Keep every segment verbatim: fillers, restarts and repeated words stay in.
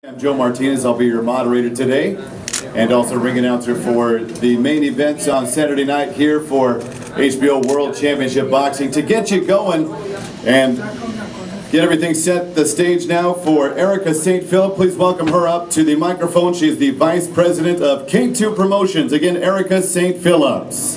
I'm Joe Martinez. I'll be your moderator today and also ring announcer for the main events on Saturday night here for H B O World Championship Boxing. To get you going and get everything set the stage now for Erica Saint Philip. Please welcome her up to the microphone. She is the Vice President of K two Promotions. Again, Erica Saint Phillips.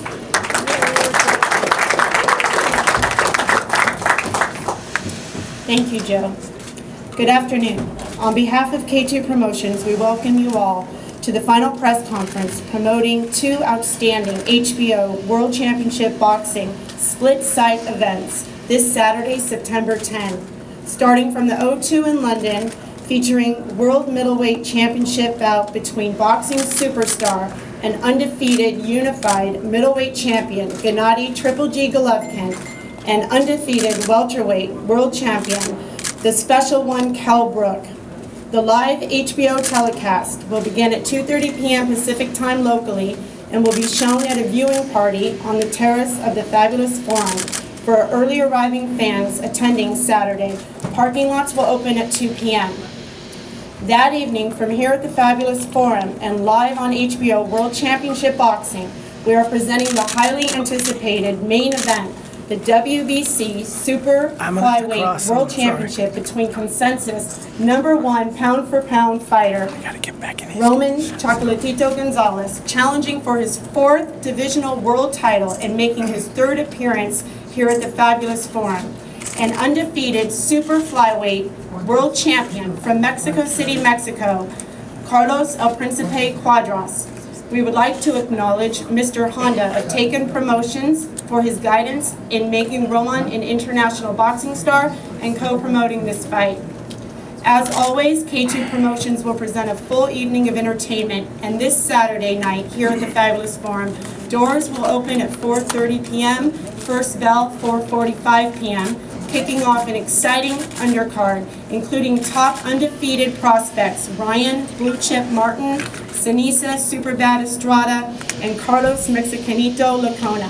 Thank you, Joe. Good afternoon. On behalf of K two Promotions, we welcome you all to the final press conference promoting two outstanding H B O World Championship Boxing split-site events this Saturday, September tenth, starting from the O two in London, featuring World Middleweight Championship bout between boxing superstar and undefeated unified middleweight champion Gennady Triple G Golovkin and undefeated welterweight world champion, the Special One Kell Brook. The live H B O telecast will begin at two thirty p m Pacific time locally and will be shown at a viewing party on the terrace of the Fabulous Forum for early arriving fans attending Saturday. Parking lots will open at two p m That evening, from here at the Fabulous Forum and live on H B O World Championship Boxing, we are presenting the highly anticipated main event, the W B C Super Flyweight World Championship between consensus number one pound-for-pound fighter Roman Chocolatito Gonzalez, challenging for his fourth divisional world title and making his third appearance here at the Fabulous Forum, and undefeated Super Flyweight World Champion from Mexico City, Mexico, Carlos El Principe Cuadras. We would like to acknowledge Mister Honda of Taken Promotions for his guidance in making Roman an international boxing star and co-promoting this fight. As always, K two Promotions will present a full evening of entertainment, and this Saturday night here at the Fabulous Forum, doors will open at four thirty p m, first bell four forty-five p m, kicking off an exciting undercard, including top undefeated prospects Ryan Blue Chip Martin, Sinisa Superbad Estrada, and Carlos Mexicanito Lacona.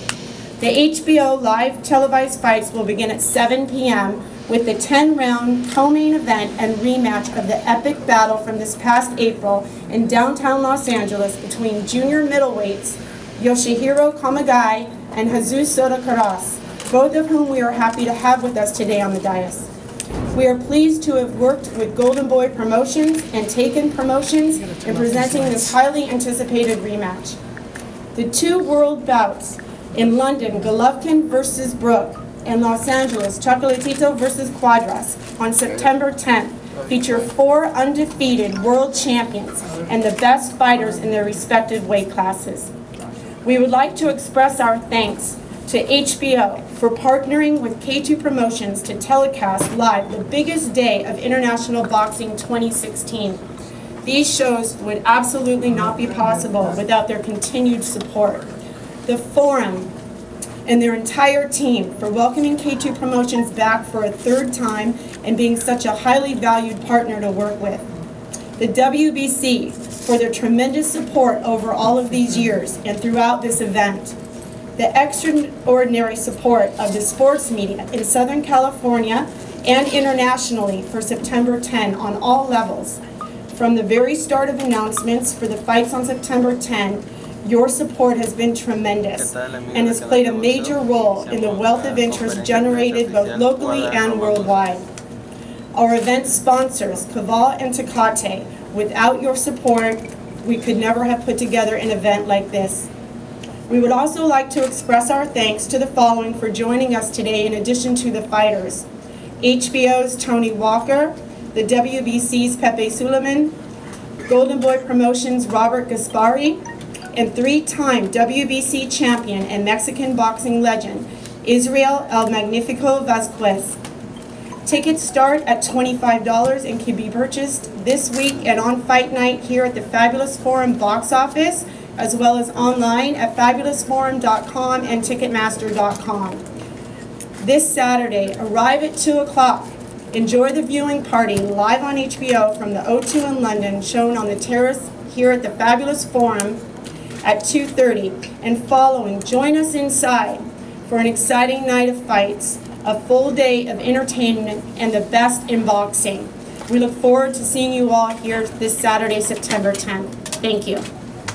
The H B O live televised fights will begin at seven p m with the ten round co-main event and rematch of the epic battle from this past April in downtown Los Angeles between junior middleweights Yoshihiro Kamagai and Jesus Soto Caras, both of whom we are happy to have with us today on the dais. We are pleased to have worked with Golden Boy Promotions and Taken Promotions in presenting this highly anticipated rematch. The two world bouts in London, Golovkin versus Brook, and Los Angeles, Chocolatito versus Cuadras on September tenth feature four undefeated world champions and the best fighters in their respective weight classes. We would like to express our thanks to H B O for partnering with K two Promotions to telecast live the biggest day of international boxing twenty sixteen. These shows would absolutely not be possible without their continued support. The Forum and their entire team for welcoming K two Promotions back for a third time and being such a highly valued partner to work with. The W B C for their tremendous support over all of these years and throughout this event. The extraordinary support of the sports media in Southern California and internationally for September tenth on all levels. From the very start of announcements for the fights on September tenth, your support has been tremendous and has played a major role in the wealth of interest generated both locally and worldwide. Our event sponsors, Kaval and Tecate, without your support, we could never have put together an event like this. We would also like to express our thanks to the following for joining us today in addition to the fighters: H B O's Tony Walker, the W B C's Pepe Suleiman, Golden Boy Promotions' Robert Gaspari, and three-time W B C champion and Mexican boxing legend, Israel El Magnifico Vasquez. Tickets start at twenty-five dollars and can be purchased this week and on fight night here at the Fabulous Forum box office, as well as online at fabulous forum dot com and ticketmaster dot com. This Saturday, arrive at two o'clock. Enjoy the viewing party live on H B O from the O two in London, shown on the terrace here at the Fabulous Forum at two thirty, and following, join us inside for an exciting night of fights, a full day of entertainment, and the best in boxing. We look forward to seeing you all here this Saturday, September tenth. Thank you.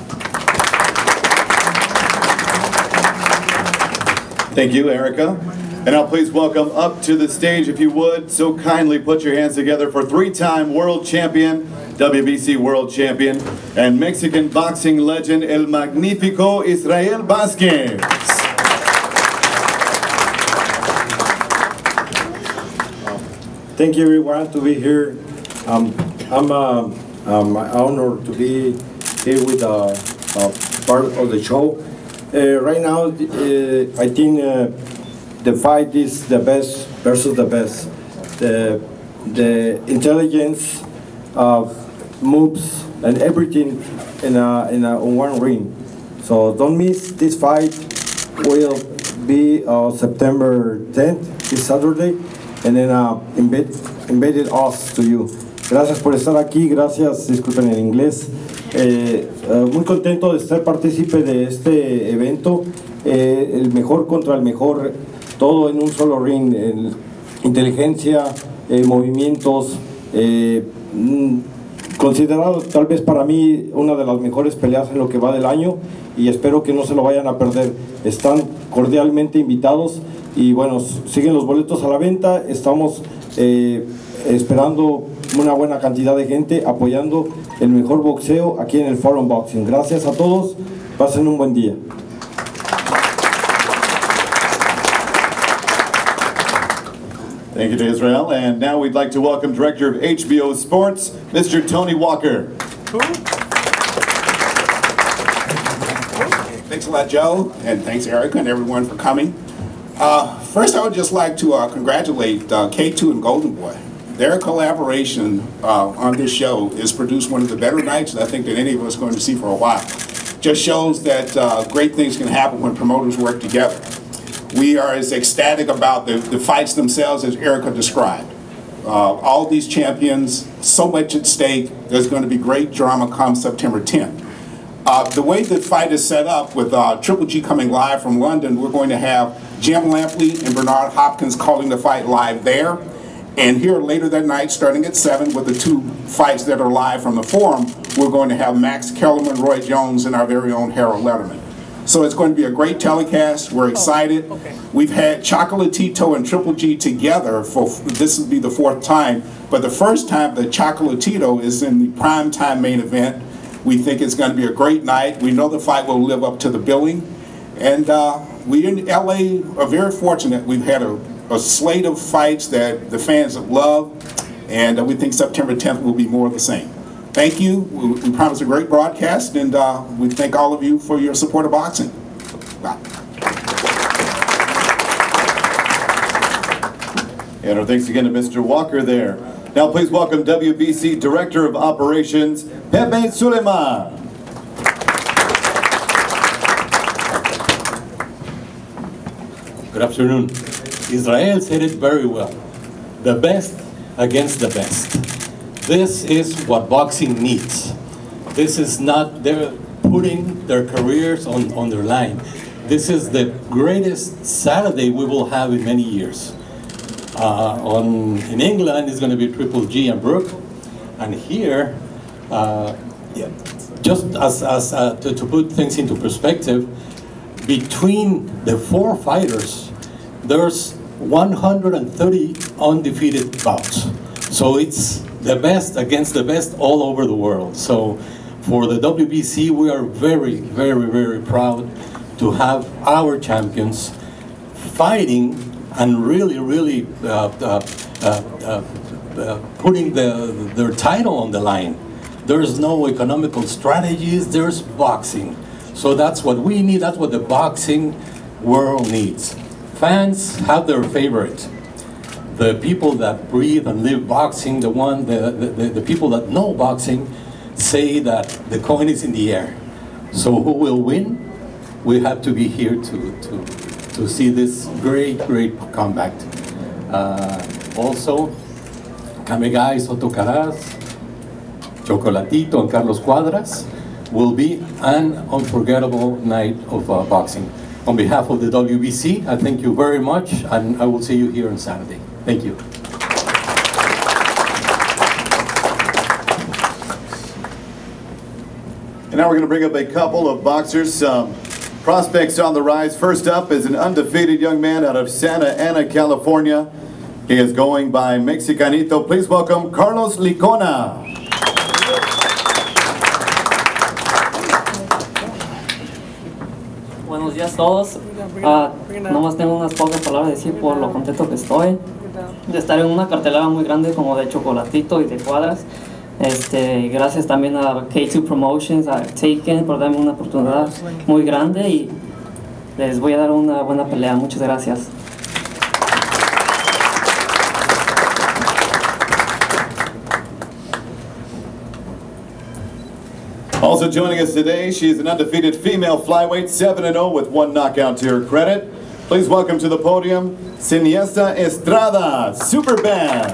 Thank you, Erica. And now please welcome up to the stage, if you would, so kindly put your hands together for three-time world champion, W B C world champion, and Mexican boxing legend, El Magnifico Israel Vasquez. Thank you, everyone, to be here. Um, I'm uh, um, honored to be here with uh, uh, part of the show. Uh, right now, uh, I think uh, the fight is the best versus the best. The, the intelligence of moves and everything in a, in a, on one ring. So don't miss this fight. Will be uh, September tenth, this Saturday. And then uh, embed, embedded us to you. Gracias por estar aquí, gracias, disculpen en inglés. Eh, uh, muy contento de ser partícipe de este evento, eh, el mejor contra el mejor, todo en un solo ring, el, inteligencia, eh, movimientos, eh, considerado tal vez para mí una de las mejores peleas en lo que va del año y espero que no se lo vayan a perder. Están cordialmente invitados. Y bueno, siguen los boletos a la venta, estamos eh, esperando una buena cantidad de gente apoyando el mejor boxeo aquí en el Forum Boxing. Gracias a todos, pasen un buen día. Thank you to Israel, and now we'd like to welcome Director of H B O Sports, Mister Tony Walker. Thanks a lot, Joe, and thanks, Erica, and everyone for coming. Uh, first, I would just like to uh, congratulate uh, K two and Golden Boy. Their collaboration uh, on this show has produced one of the better nights that I think that any of us are going to see for a while. Just shows that uh, great things can happen when promoters work together. We are as ecstatic about the, the fights themselves as Erica described. Uh, all these champions, so much at stake. There's going to be great drama come September tenth. Uh, the way the fight is set up with uh, Triple G coming live from London, we're going to have Jim Lampley and Bernard Hopkins calling the fight live there. And here later that night, starting at seven, with the two fights that are live from the Forum, we're going to have Max Kellerman, Roy Jones, and our very own Harold Letterman. So it's going to be a great telecast. We're excited. Oh, okay. We've had Chocolatito and Triple G together for, this will be the fourth time, but the first time that Chocolatito is in the primetime main event. We think it's going to be a great night. We know the fight will live up to the billing. And uh, we in L A are very fortunate. We've had a, a slate of fights that the fans love, and uh, we think September tenth will be more of the same. Thank you. We, we promise a great broadcast, and uh, we thank all of you for your support of boxing. Bye. And our thanks again to Mister Walker there. Now please welcome W B C Director of Operations, Pepe Suleiman. Good afternoon. Israel said it very well. The best against the best. This is what boxing needs. This is not, they're putting their careers on, on their line. This is the greatest Saturday we will have in many years. Uh, on, in England, it's going to be Triple G and Brooke. And here, uh, yeah, just as, as uh, to, to put things into perspective, between the four fighters, there's one hundred thirty undefeated bouts. So it's the best against the best all over the world. So for the W B C, we are very, very, very proud to have our champions fighting and really, really uh, uh, uh, uh, putting the, their title on the line. There's no economical strategies, there's boxing. So that's what we need, that's what the boxing world needs. Fans have their favorite. The people that breathe and live boxing, the one, the, the, the people that know boxing, say that the coin is in the air. So who will win? We have to be here to, to, to see this great, great comeback. Uh, also, Kamegay Soto Caraz, Chocolatito, and Carlos Cuadras will be an unforgettable night of uh, boxing. On behalf of the W B C, I thank you very much, and I will see you here on Saturday. Thank you. And now we're going to bring up a couple of boxers, some prospects on the rise. First up is an undefeated young man out of Santa Ana, California. He is going by Mexicanito. Please welcome Carlos Licona. Buenos días a todos. Uh, nomás tengo unas pocas palabras de decir por lo contento que estoy de estar en una cartelera muy grande como de Chocolatito y de Cuadras. Este, gracias también a K two Promotions, a Taken por darme una oportunidad muy grande y les voy a dar una buena pelea. Muchas gracias. Also joining us today, she is an undefeated female flyweight, seven and oh with one knockout to her credit. Please welcome to the podium, Siniesta Estrada, Superbad.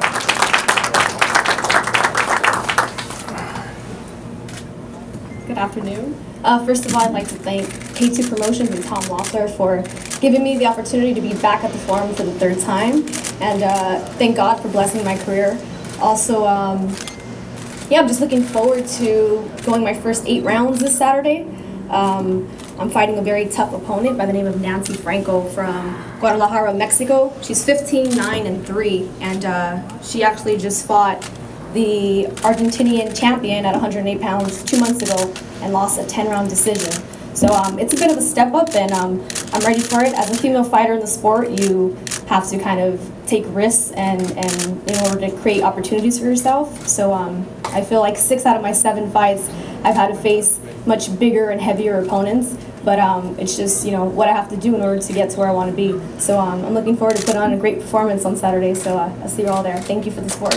Good afternoon. Uh, first of all, I'd like to thank K two Promotions and Tom Loeffler for giving me the opportunity to be back at the forum for the third time, and uh, thank God for blessing my career. Also, um, yeah, I'm just looking forward to going my first eight rounds this Saturday. Um, I'm fighting a very tough opponent by the name of Nancy Franco from Guadalajara, Mexico. She's fifteen, nine, and three, and uh, she actually just fought the Argentinian champion at one hundred eight pounds two months ago and lost a ten round decision. So um, it's a bit of a step up, and um, I'm ready for it. As a female fighter in the sport, you have to kind of take risks and, and in order to create opportunities for yourself. So um, I feel like six out of my seven fights, I've had to face much bigger and heavier opponents, but um, it's just, you know, what I have to do in order to get to where I want to be. So um, I'm looking forward to putting on a great performance on Saturday, so uh, I'll see you all there. Thank you for the support.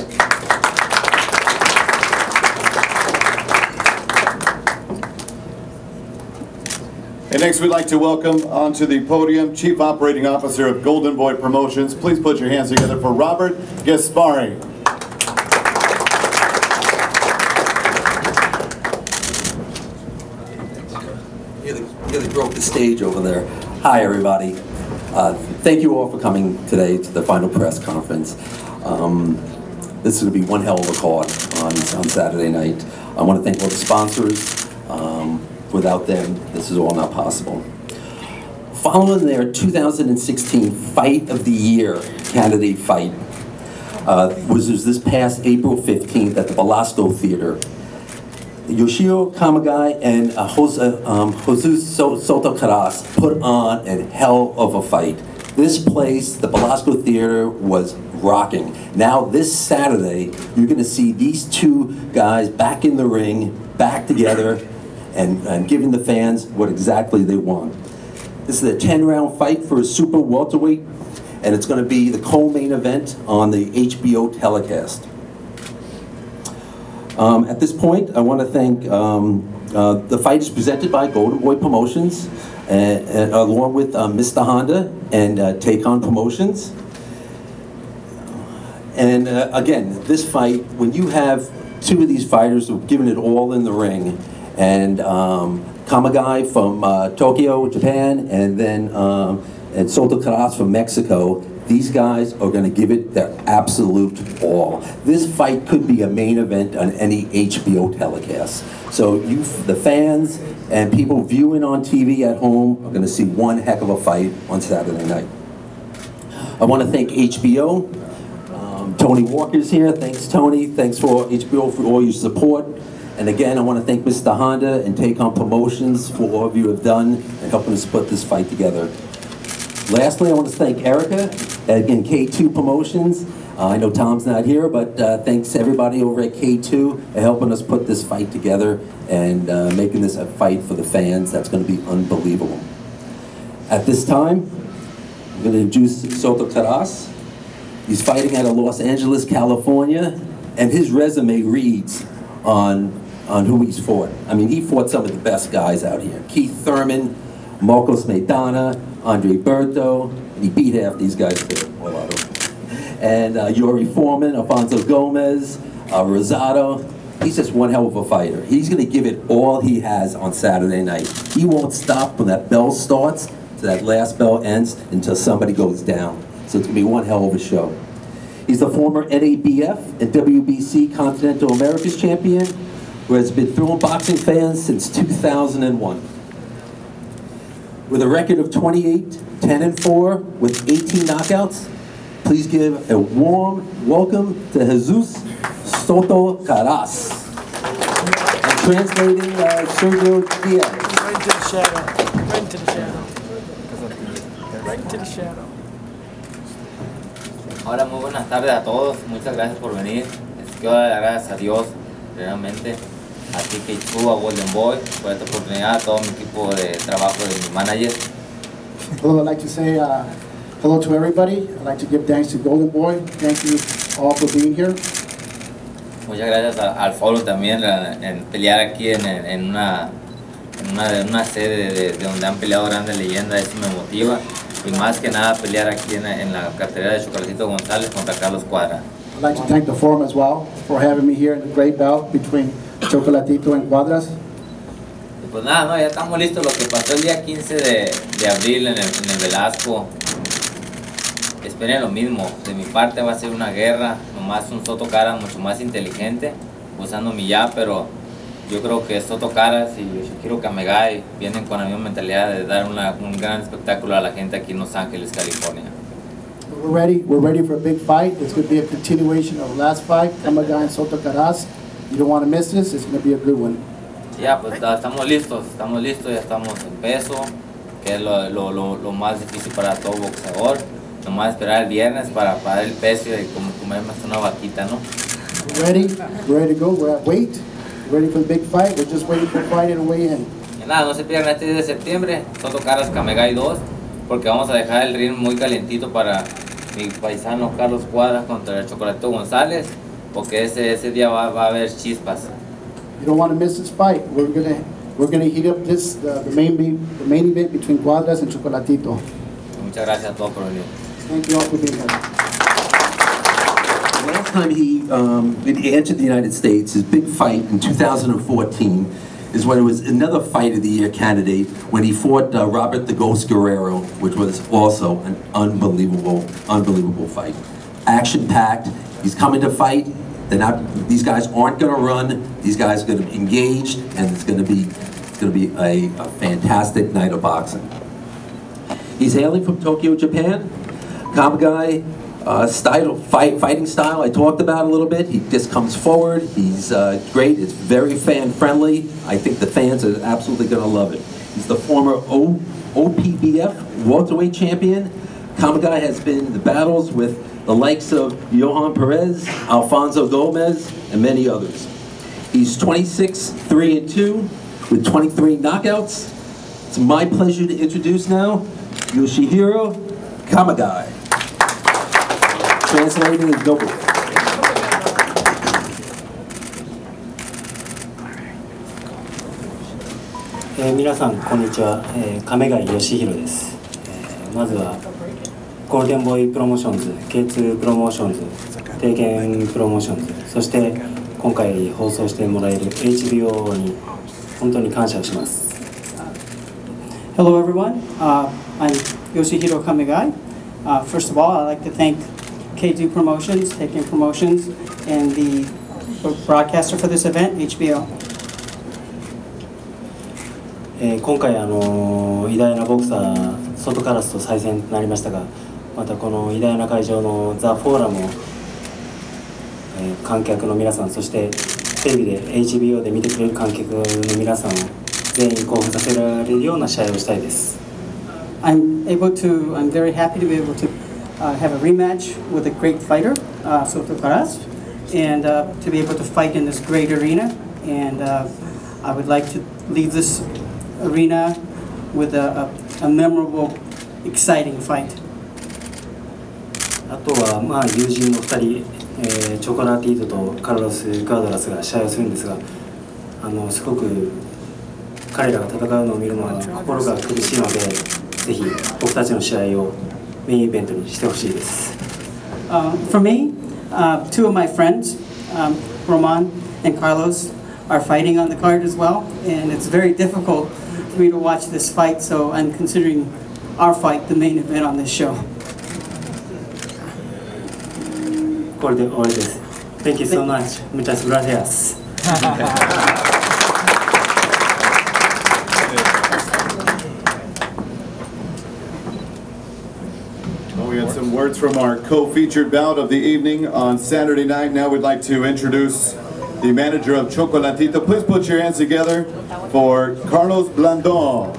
And next we'd like to welcome onto the podium Chief Operating Officer of Golden Boy Promotions. Please put your hands together for Robert Gaspari. Nearly, nearly broke the stage over there. Hi everybody. Uh, thank you all for coming today to the final press conference. Um, this is going to be one hell of a card on, on Saturday night. I want to thank all the sponsors. Um, Without them, this is all not possible. Following their two thousand sixteen Fight of the Year candidate fight, uh, was, was this past April fifteenth at the Belasco Theater. Yoshio Kamagai and uh, Jose, um, Jesus Soto Caras put on a hell of a fight. This place, the Belasco Theater, was rocking. Now this Saturday, you're going to see these two guys back in the ring, back together, And, and giving the fans what exactly they want. This is a ten round fight for a super welterweight, and it's going to be the co-main event on the H B O telecast. Um, at this point, I want to thank, um, uh, the fight is presented by Golden Boy Promotions, and, and along with uh, Mister Honda and uh, Take-On Promotions. And uh, again, this fight, when you have two of these fighters who've given it all in the ring, and um, Kamagai from uh, Tokyo, Japan, and then um, and Soto Caras from Mexico. These guys are going to give it their absolute all. This fight could be a main event on any H B O telecast. So you, the fans and people viewing on T V at home, are going to see one heck of a fight on Saturday night. I want to thank H B O. Um, Tony Walker's here. Thanks, Tony. Thanks for H B O for all your support. And again, I want to thank Mister Honda and Take-On Promotions for all of you have done and helping us put this fight together. Lastly, I want to thank Erica at again, K two Promotions. Uh, I know Tom's not here, but uh, thanks everybody over at K two for helping us put this fight together and uh, making this a fight for the fans that's going to be unbelievable. At this time, I'm going to introduce Soto Caras. He's fighting out of Los Angeles, California, and his resume reads on on who he's fought. I mean, he fought some of the best guys out here. Keith Thurman, Marcos Maidana, Andre Berto, and he beat half these guys too, a lot of them. And uh, Yuri Foreman, Alfonso Gomez, uh, Rosado. He's just one hell of a fighter. He's gonna give it all he has on Saturday night. He won't stop when that bell starts to that last bell ends until somebody goes down. So it's gonna be one hell of a show. He's the former N A B F and W B C Continental Americas champion, who has been throwing boxing fans since two thousand one. With a record of twenty-eight, ten and four, with eighteen knockouts, please give a warm welcome to Jesus Soto Caras. And translating uh, Sergio Diaz. Right into the shadow. Right into the shadow. Right into the shadow. Hola, muy buenas tardes a todos. Muchas gracias por venir. Les quiero dar las gracias a Dios, realmente, a ti, K two, a Golden Boy, por esta oportunidad, a todo mi equipo de trabajo de mi manager. Hello, I'd like to say uh, hello to everybody. I'd like to give thanks to Golden Boy. Thank you all for being here. Muchas gracias a, al foro también en, en pelear aquí en, en, una, en, una, en una sede de, de donde han peleado grandes leyendas. Eso me motiva. Y más que nada pelear aquí en, en la cartelera de Chocolatito González contra Carlos Cuadra. I'd like to thank the forum as well for having me here in the great bout between Chocolatito and Cuadras. Y pues nada, no, ya estamos listos. Lo que pasó el día quince de, de abril en el, en el Velasco, esperen lo mismo. De mi parte va a ser una guerra, nomás un Soto Caras mucho más inteligente, usando mi ya, pero yo creo que Soto Caras y Yoshihiro Kamegai vienen con la misma mentalidad de dar una, un gran espectáculo a la gente aquí en Los Ángeles, California. We're ready. We're ready for a big fight. It's going to be a continuation of the last fight, Kamegai and Soto Caras. You don't want to miss this. It's going to be a good one. Ya, pues estamos listos, estamos listos, ya estamos en peso, que es lo, lo, lo, lo más difícil para todo boxeador. Nomás esperar el viernes para pagar el peso y como comerme hasta una vaquita, ¿no? We're ready. We're ready to go. We're at weight. We're ready for the big fight. We're just waiting for the fight and weigh in. Y nada, no se pierdan este diez de septiembre, Soto Caras Kamegai dos, porque vamos a dejar el ring muy calientito para mi paisano Carlos Cuadras contra el Chocolatito González, porque ese, ese día va, va a haber chispas. You don't want to miss this fight. We're gonna we're gonna heat up this uh, the main be, the main event between Cuadras and Chocolatito. Muchas gracias a todos por venir. Thank you all for being here. The last time he, um, he entered the United States, his big fight in two thousand fourteen, is when it was another Fight of the Year candidate when he fought uh, Robert the Ghost Guerrero, which was also an unbelievable, unbelievable fight. Action-packed. He's coming to fight. They're not. These guys aren't going to run. These guys are going to be engaged, and it's going to be, it's going to be a, a fantastic night of boxing. He's hailing from Tokyo, Japan. Kamegai, uh, style, fight, fighting style I talked about a little bit. He just comes forward. He's uh, great. It's very fan friendly. I think the fans are absolutely going to love it. He's the former o, O P B F welterweight champion. Kamegai has been in the battles with the likes of Johan Perez, Alfonso Gomez, and many others. He's twenty-six, three and two with twenty-three knockouts. It's my pleasure to introduce now Yoshihiro Kamegai. Translating is Noble. えー、皆さんこんにちは、えー、亀貝義弘です、えー、まずはゴールデンボーイプロモーションズ ケーツー プロモーションズ帝拳プロモーションズそして今回放送してもらえる エイチビーオー に本当に感謝します。 Hello everyone, uh, I'm Yoshihiro Kamegai. Uh, first of all, I'd like to thank K two Promotions, Taken Promotions, and the broadcaster for this event, H B O. えー、今回あのー、偉大なボクサーソトカラスと再戦となりましたが、またこの偉大な会場のザ・フォーラムを、えー、観客の皆さんそしてテレビで エイチビーオー で見てくれる観客の皆さんを全員興奮させられるような試合をしたいです。 I'm able to, I'm very happy to be able to uh, have a rematch with a great fighter, uh, Soto Caras, and uh, to be able to fight in this great arena. And uh, I would like to leave this arena with a, a, a memorable, exciting fight. あとはまあ友人のふたり、えー、チョコラティートとカルロス・ガードラスが試合をするんですが、あのすごく彼らが戦うのを見るのは心が苦しいので、ぜひ僕たちの試合をメインイベントにしてほしいです。 Uh, for me, uh, two of my friends, um, Roman and Carlos, are fighting on the card as well, and it's very difficult for me to watch this fight, so I'm considering our fight the main event on this show. これで終わりです。Thank you so much. Muchas gracias. Well, we had some words from our co-featured bout of the evening on Saturday night. Now we'd like to introduce the manager of Chocolatito. Please put your hands together for Carlos Blandon.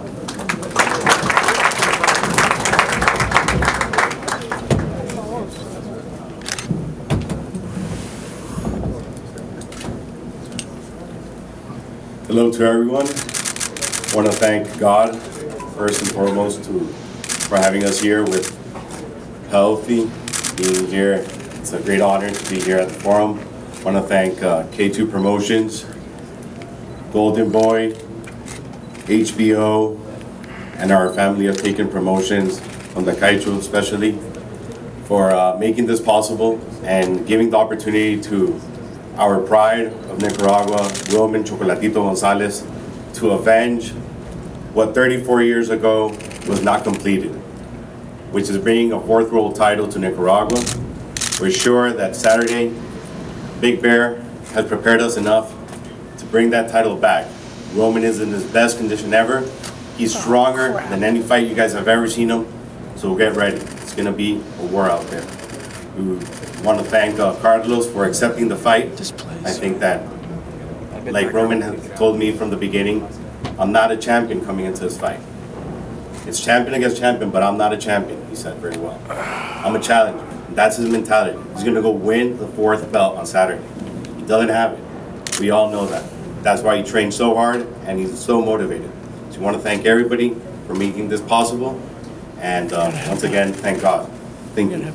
Hello to everyone. I want to thank God first and foremost to, for having us here with healthy, being here. It's a great honor to be here at the forum. I want to thank uh, K two Promotions, Golden Boy, H B O, and our family of Taken Promotions, from the Kaicho especially, for uh, making this possible and giving the opportunity to our pride of Nicaragua, Roman Chocolatito Gonzalez, to avenge what thirty-four years ago was not completed, which is bringing a fourth world title to Nicaragua. We're sure that Saturday, Big Bear has prepared us enough to bring that title back. Roman is in his best condition ever. He's stronger than any fight you guys have ever seen him, so get ready. It's gonna be a war out there. We want to thank uh, Carlos for accepting the fight. I think that, like Roman has told me from the beginning, I'm not a champion coming into this fight. It's champion against champion, but I'm not a champion, he said very well. I'm a challenger. That's his mentality. He's going to go win the fourth belt on Saturday. He doesn't have it. We all know that. That's why he trains so hard and he's so motivated. So I want to thank everybody for making this possible. And uh, once again, thank God. Thank you.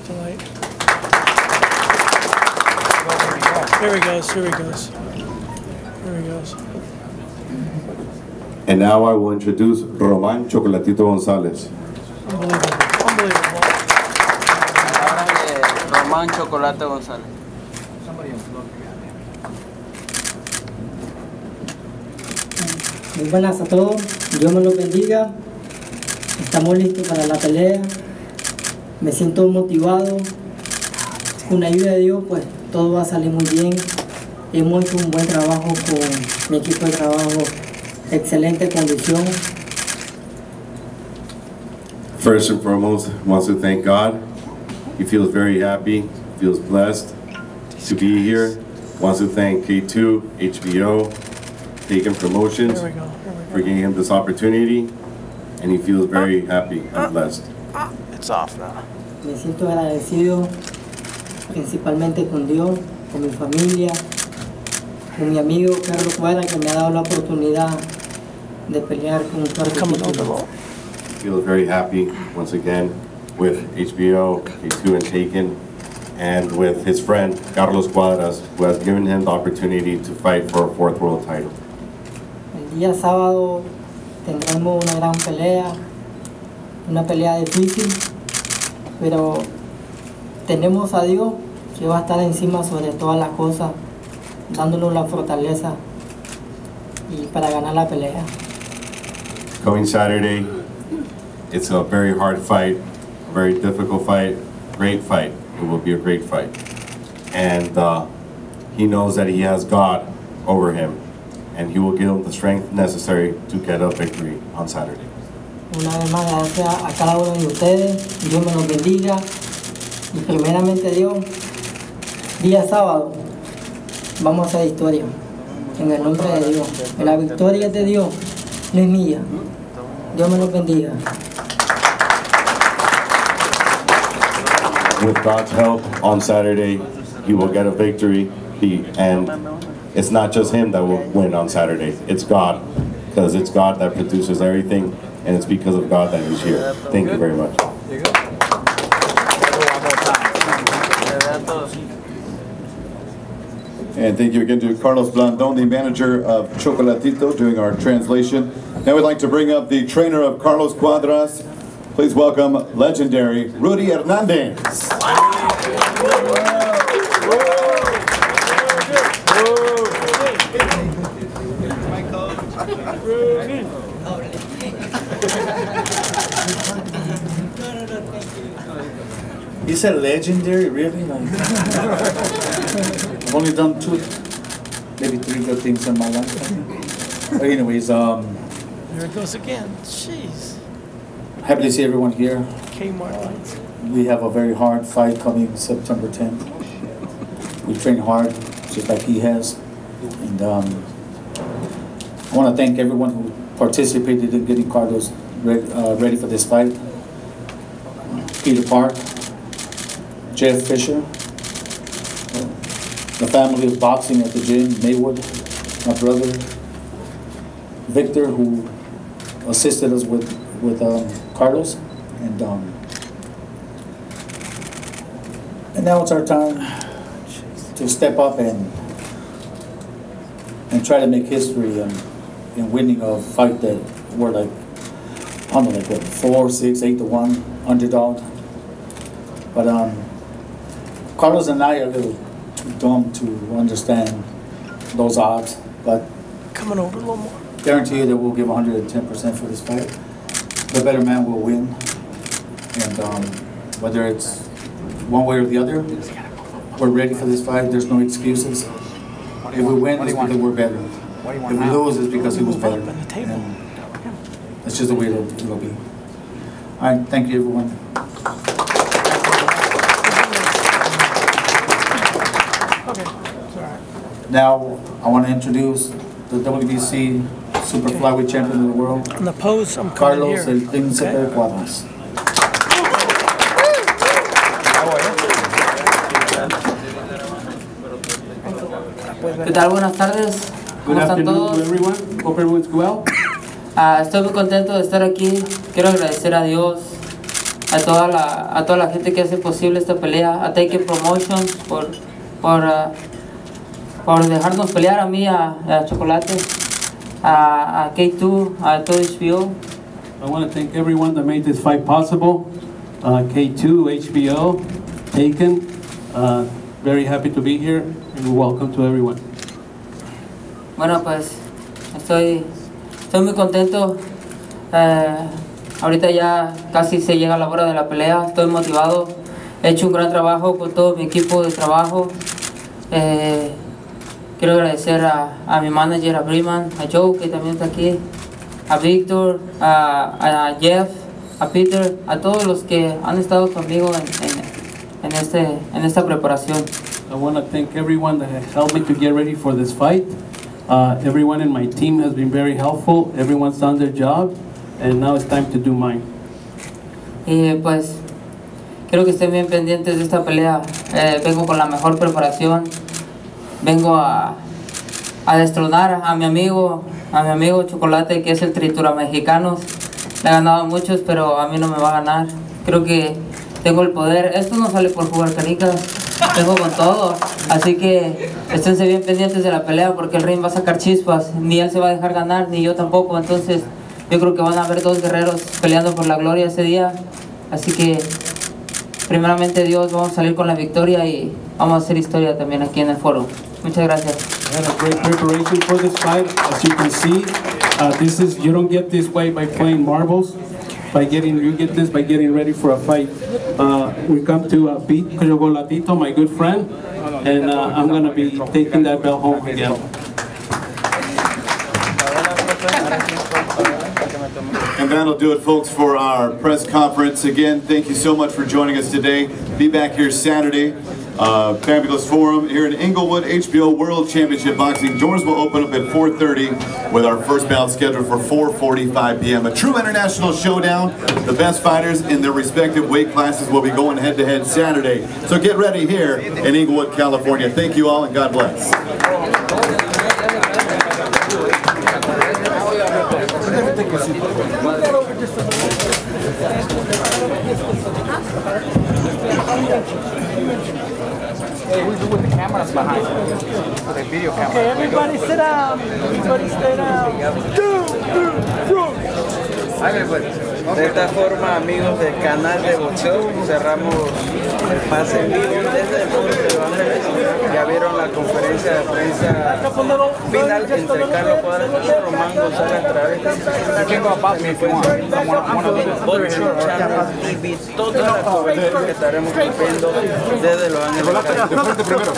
Here he goes, here he goes. Here he goes. And now I will introduce Roman Chocolatito Gonzalez. Unbelievable. Unbelievable. Roman Chocolate Gonzalez. Muy buenas a todos, Dios me los bendiga. Estamos listos para la pelea. Me siento motivado. Con la ayuda de Dios, pues todo va a salir muy bien. Hemos hecho un buen trabajo con mi equipo de trabajo, excelente condición. First and foremost, wants to thank God. He feels very happy, feels blessed to be here. Wants to thank K two, H B O, Taken Promotions Here we go, here we go. for giving him this opportunity, and he feels very happy and blessed. It's off now. Me siento agradecido principalmente con Dios, con mi familia, con mi amigo Carlos Cuadra, que me ha dado la oportunidad de pelear con un cuarto título. Feels very happy once again with H B O, K two, and Taken, and with his friend Carlos Cuadras, who has given him the opportunity to fight for a fourth world title. El día sábado tendremos una gran pelea, una pelea difícil, pero tenemos a Dios que va a estar encima sobre todas las cosas, dándonos la fortaleza y para ganar la pelea. Coming Saturday, it's a very hard fight, a very difficult fight, great fight. It will be a great fight. And uh, he knows that he has God over him, and he will give him the strength necessary to get a victory on Saturday. Una vez más, gracias a cada uno de ustedes, Dios me los bendiga, y primeramente Dios, día sábado, vamos a hacer historia, en el nombre de Dios. La victoria es de Dios, no es mía. Dios me los bendiga. With God's help, on Saturday, he will get a victory, he, and it's not just him that will win on Saturday, it's God, because it's God that produces everything, and it's because of God that he's here. Thank you very much. And thank you again to Carlos Blandon, the manager of Chocolatito, doing our translation. Now we'd like to bring up the trainer of Carlos Cuadras. Please welcome legendary Rudy Hernandez. You said legendary, really? Like, I've only done two. maybe three good things in my life. I think. But anyways, um, There it goes again. Jeez. happy to see everyone here. Kmart lights. We have a very hard fight coming September tenth. We train hard, just like he has. And um, I want to thank everyone who participated in getting Carlos re uh, ready for this fight. Peter Park, Jeff Fisher, the family of boxing at the gym, Maywood, my brother, Victor, who assisted us with, with um, Carlos. And, um, and now it's our time to step up and and try to make history and in winning a fight that we're like, I don't know, like what, four, six, eight to one underdog. But um, Carlos and I are a little too dumb to understand those odds. But Coming over a little more. guarantee you that we'll give one hundred ten percent for this fight. The better man will win. And um, whether it's one way or the other, we're ready for this fight. There's no excuses. If we win, it's because we're better. If we lose, it's because he was better. And that's just the way it'll, it'll be. All right, thank you, everyone. Okay, it's all right. Now, I want to introduce the W B C Super Flyweight Champion of the world, On the pose, I'm coming Carlos here. El Príncipe Cuadras. ¿Qué tal? Buenas tardes. ¿Cómo están todos? Hope everyone's well. Ah, estoy muy contento de estar aquí. Quiero agradecer a Dios, a toda la, a toda la gente que hace posible esta pelea, a Take It Promotions por, por, uh, por dejarnos pelear, a mí, a, a Chocolate, a, a K dos, a todo H B O. I want to thank everyone that made this fight possible. Uh, K two, H B O, Taken. Uh, very happy to be here and welcome to everyone. Bueno, pues estoy, estoy muy contento. Eh, ahorita ya casi se llega la hora de la pelea. Estoy motivado. He hecho un gran trabajo con todo mi equipo de trabajo. Eh, quiero agradecer a, a mi manager, a Briman, a Joe, que también está aquí, a Victor, a, a Jeff, a Peter, a todos los que han estado conmigo en, en, en, este, en esta preparación. I want to thank everyone that has helped me to get ready for this fight. Uh, everyone in my team has been very helpful. Everyone's done their job, and now it's time to do mine. Y pues quiero que estén bien pendientes de esta pelea. Eh, vengo con la mejor preparación. Vengo a, a destronar a mi amigo, a mi amigo Chocolate, que es el Tritura Mexicanos. Le ha ganado a muchos, pero a mí no me va a ganar. Creo que tengo el poder. Esto no sale por jugar canicas. Vengo con todo. Así que esténse bien pendientes de la pelea, porque el ring va a sacar chispas. Ni él se va a dejar ganar, ni yo tampoco. Entonces yo creo que van a haber dos guerreros peleando por la gloria ese día. Así que primeramente Dios, vamos a salir con la victoria y vamos a hacer historia también aquí en el foro. Muchas gracias. I had a great preparation for this fight. As you can see, uh, this is you don't get this way by playing marbles. By getting you get this by getting ready for a fight. Uh, we come to uh, beat Chocolatito, my good friend, and uh, I'm gonna be taking that belt home again. And that'll do it, folks, for our press conference. Again, thank you so much for joining us today. Be back here Saturday. Uh, Fabulous Forum here in Inglewood. H B O World Championship Boxing. Doors will open up at four thirty with our first bout scheduled for four forty-five p m A true international showdown. The best fighters in their respective weight classes will be going head-to-head Saturday. So get ready here in Inglewood, California. Thank you all and God bless. We'll do with the cameras behind, with the video camera. Okay, everybody sit down. Everybody stay down. De esta forma, amigos del canal de boxeo, cerramos el pase en vivo desde el foro de Los Ángeles. ya vieron la conferencia de prensa final entre Carlos Cuadras y Román González a través de y vi toda la cobertura que estaremos cumpliendo desde Los Ángeles.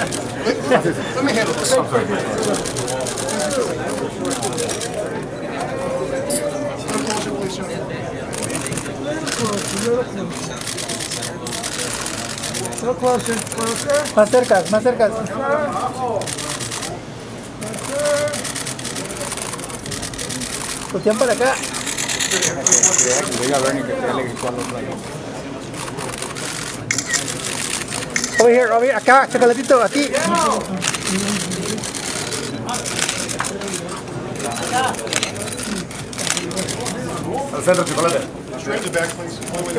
Más cerca, más cerca. Escuchan para acá. Over here, over here, acá, chocolatito, aquí. Al centro, chocolate. Straight to the back, please.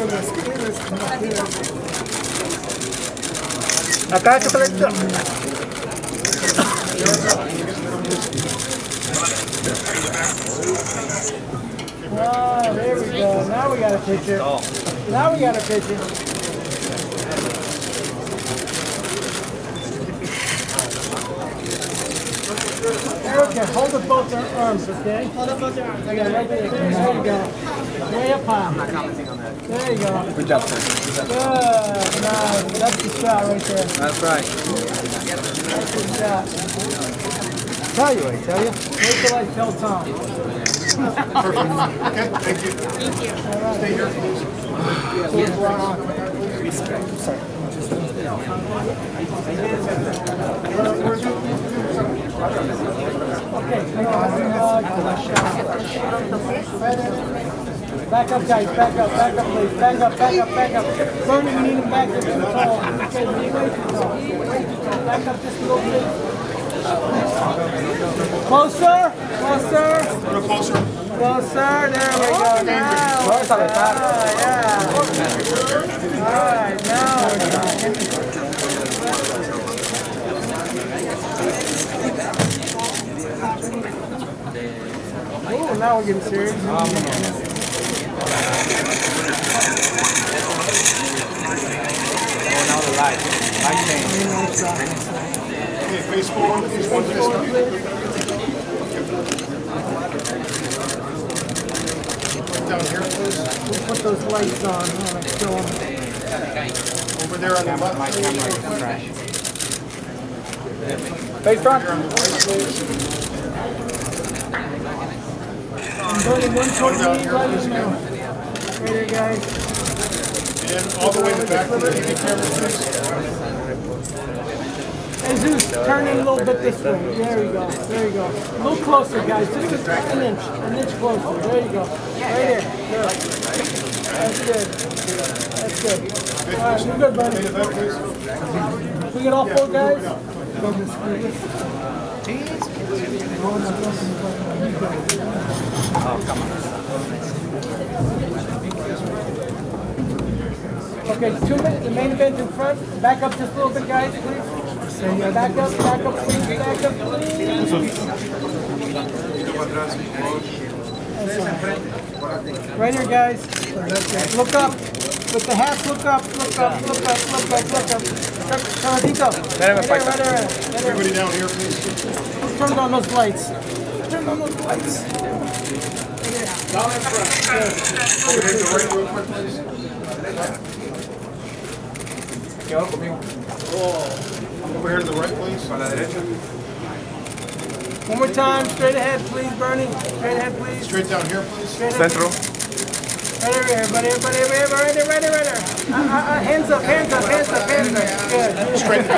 Acá, chocolatito. Oh, there we go. Now we got a picture. Now we got a picture. Erica, hold up both our arms, okay? Hold up both your arms. Yeah, right there. There you go. Way up high. I'm not commenting on that. There you go. Good job, sir. Good. Nice. That's the shot right there. That's right. That's the shot. Tell you, I tell you. Wait till I tell Tom. Perfect. Okay, thank you. Thank you. All right. Stay here, please. Sorry. Back up, guys. Back up. Back up, please. Back up. Back up. Back up. Bernie, you need him back there too tall. Okay, you need way too tall. Way too tall. Back up just a little bit. Closer. Closer. A little closer. Closer. There we go. Now. Ah, yeah. All right. Now we're talking. Oh, now we're getting serious. Um, Oh, now the light. Light change. Okay, face forward, face one, face one. Down here, please. We'll put those lights on. All right, show them. Over there on the left. My camera is crash. Face front. Burning one twenty-eight right in there. Right here, guys. And all the way to the back of the T V camera, please. Hey, Zeus, turn in a little bit this way. There we go. There you go. A little closer, guys. Just an inch. An inch closer. There you go. Right here. Good. That's good. That's good. All right, you're good, buddy. We get all four guys? Oh, come on. Okay, two minutes. The main event in front. Back up just a little bit, guys, please. Back up, back up, please. Back up, please. Right here, guys. Look up. With the hats, look up, look up, look up, look up, look up. Carlito. Right there, right there. Everybody down here, please. Turn on those lights. Turn on those lights. Down in front. Over here to the right real quick, please. Quedó conmigo. Over here to the right, please. A la derecha. One more time, straight ahead, please, Bernie. Straight ahead, please. Straight down here, please. Straight ahead. Centro. Right over here, everybody, everybody, everybody, right there, right there, right there. Uh, uh, uh, hands up, hands up, hands up, hands up. Good. Straight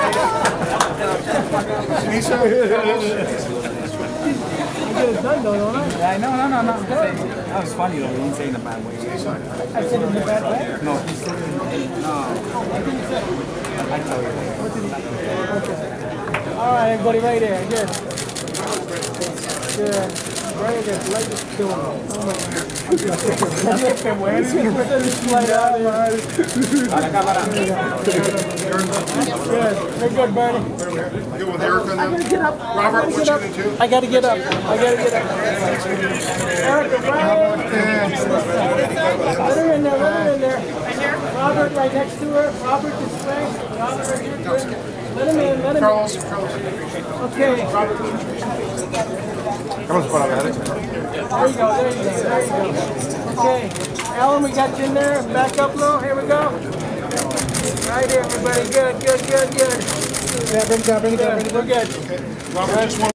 You get it done, though, don't I? Yeah, no, no, no, no. That was funny, though. He didn't say in a bad way. I said it in a bad way? No, he said it. No. I tell you. What did he say? Okay. All right, everybody, right there. Good. Good. Right there. Light is killing me. Oh, my God. Qué bueno. A la cámara. Good. Very good, Bernie. Good with Erica. I gotta get up. Robert, I what gotta you get gonna up. do? I gotta get up. I gotta get up. Erica, right. Let her in there. Let her in there. Robert, right next to her. Robert this way. Robert right here. Good. Let him in, let him Carlos, in. Carlos. Okay. Carlos para ver. There you go, there you go, there you go. Okay. Alan, we got you in there. Back up a little. Here we go. Right here, everybody. Good, good, good, good. Yeah, bring it down, bring it down, bring it down. We're good. Robert, just one